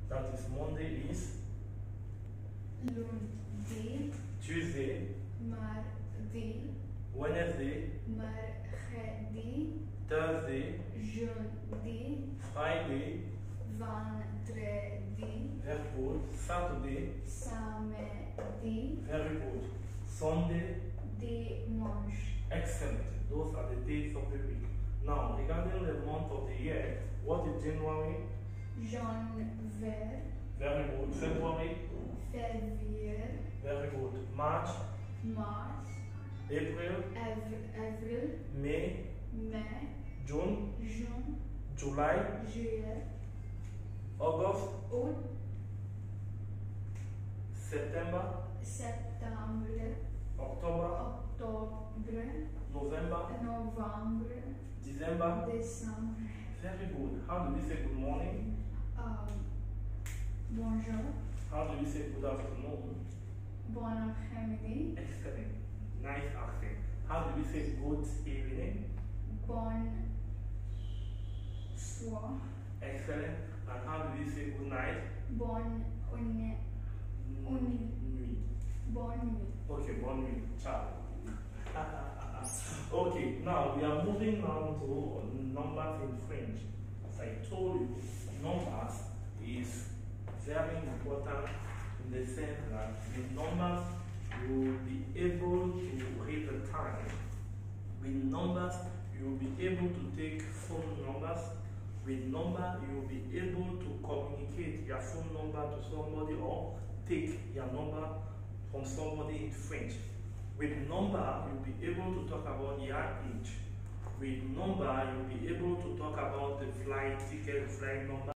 That is Monday is lundi, Tuesday, mardi, Wednesday, mercredi, Thursday, jeudi, Friday, vendredi, very good, Saturday, samedi, very good, Sunday, dimanche. excellent. Those are the days of the week. Now, regarding the month of the year, what is January? Janvier, Very good. February? février, Very good. March? mars, April? avril, May? mai, June? juin, July? juillet, August? août, September? septembre, October? octobre, November? novembre, December? décembre. Very good. How do we say good morning? Bonjour, How do we say good afternoon? bon après-midi, Excellent. Nice accent. How do we say good evening? bon soir, Excellent. And how do we say good night? bonne nuit, Nuit. bonne nuit. Okay, bonne nuit. Ciao. Okay, now we are moving on to numbers in French. As I told you, numbers is very important in the sense that with numbers you will be able to read the time. With numbers you will be able to take phone numbers. With number you will be able to communicate your phone number to somebody or take your number from somebody in French. With number you'll be able to talk about your age. With number you'll be able to talk about the flight ticket, flight number.